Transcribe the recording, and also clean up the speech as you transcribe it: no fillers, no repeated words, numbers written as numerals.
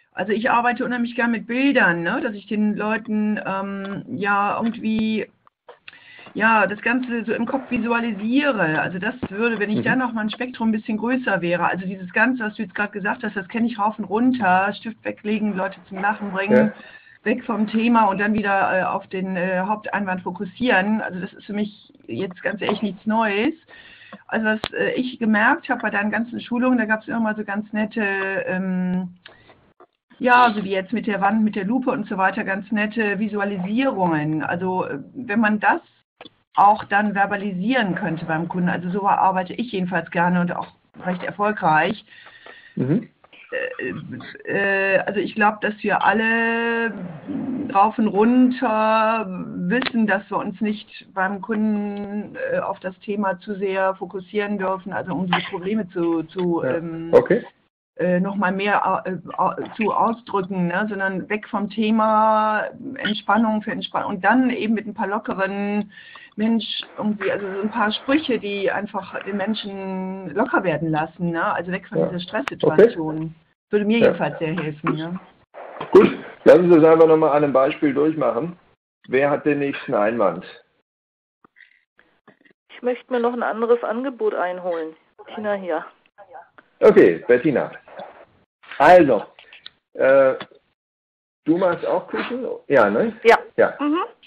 Also ich arbeite unheimlich gern mit Bildern, ne? Dass ich den Leuten ja irgendwie ja das Ganze so im Kopf visualisiere. Also das würde, wenn ich dann noch mal ein Spektrum ein bisschen größer wäre, also dieses Ganze, was du jetzt gerade gesagt hast, das kenne ich rauf und runter, Stift weglegen, Leute zum Lachen bringen, weg vom Thema und dann wieder auf den Haupteinwand fokussieren. Also das ist für mich jetzt ganz ehrlich nichts Neues. Also was ich gemerkt habe bei deinen ganzen Schulungen, da gab es immer mal so ganz nette ja, so wie jetzt mit der Wand, mit der Lupe und so weiter, ganz nette Visualisierungen. Also wenn man das auch dann verbalisieren könnte beim Kunden, also so arbeite ich jedenfalls gerne und auch recht erfolgreich. Also ich glaube, dass wir alle rauf und runter wissen, dass wir uns nicht beim Kunden auf das Thema zu sehr fokussieren dürfen, also um die Probleme zu nochmal mehr zu ausdrücken, ne? Sondern weg vom Thema Entspannung für Entspannung und dann eben mit ein paar lockeren Mensch, irgendwie, also so ein paar Sprüche, die einfach den Menschen locker werden lassen, ne? Also weg von dieser Stresssituation. Würde mir jedenfalls sehr helfen. Ne? Gut, lassen Sie es einfach nochmal an einem Beispiel durchmachen. Wer hat den nächsten Einwand? Ich möchte mir noch ein anderes Angebot einholen. Tina hier. Okay, Bettina. Also, du machst auch Küchen? Ja, ne? Ja. Ja.